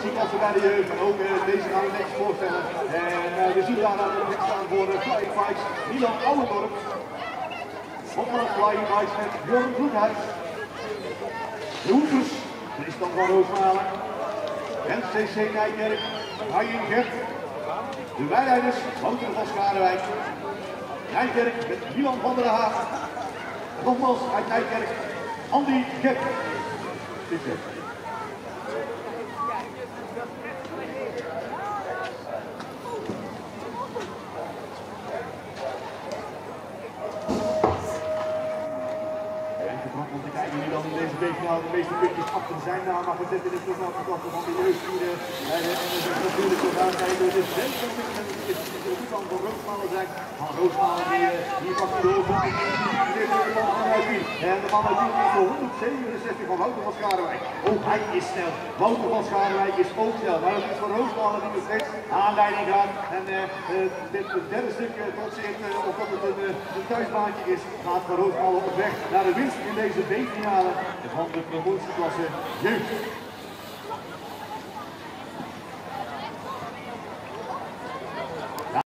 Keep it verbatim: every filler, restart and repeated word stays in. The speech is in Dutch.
promotieklasse bij de jeugd. En ook uh, deze gaan we netjes voorstellen. En uh, we zien daar aan de weg staan voor de Flying Bikes Milan Ouwendorp. Op van het Flying Bikes met Bjorn Bloedhuis. De Hoefers, Tristan van Roosmalen. En C C Nijkerk, Arjen Gert. De bijleiders, Wouter van Schaarwijk. Nijkerk met Milan van der Haag. Nogmaals uit Nijkerk, Andy Gek. Succes. Om te kijken wie dan in deze bekerfinale de meeste puntjes achter zijn naam mag zetten in de prognotieklasse van de jeugdvieren. En dat is natuurlijk zo gaan kijken. Het is best een beetje met de goed van Roosmalen zijn. Van Roosmalen die hier pakt de hoofd. En de man uit Wien is voor honderdzevenenzestig van Wouter van Schaarwijk. Ook hij is snel. Wouter van Schaarwijk is ook snel. Maar het is van Roosmalen die nog steeds aanleiding gaat. En uh, uh, dit derde stuk uh, trotseert, uh, of dat het een, uh, een thuisbaantje is, gaat van Roosmalen op weg naar de winst in deze B-finale van de promotieklasse jeugd.